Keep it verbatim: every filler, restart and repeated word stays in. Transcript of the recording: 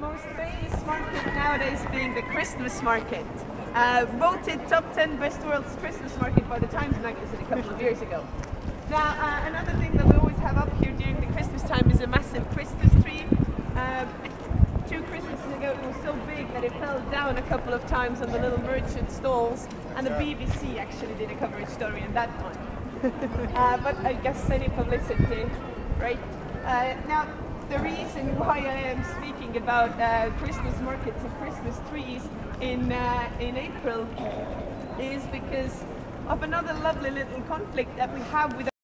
most famous market nowadays being the Christmas market. Uh, voted top ten best world's Christmas market by the Times magazine a couple of years ago. Now, uh, another thing that we always have up here during the Christmas time is a massive Christmas tree. Uh, two Christmases ago it was so big that it fell down a couple of times on the little merchant stalls, and the B B C actually did a coverage story on that one. uh, but I guess any publicity, right? Uh, now, the reason why I am speaking about uh, Christmas markets and Christmas trees in uh, in April is because of another lovely little conflict that we have with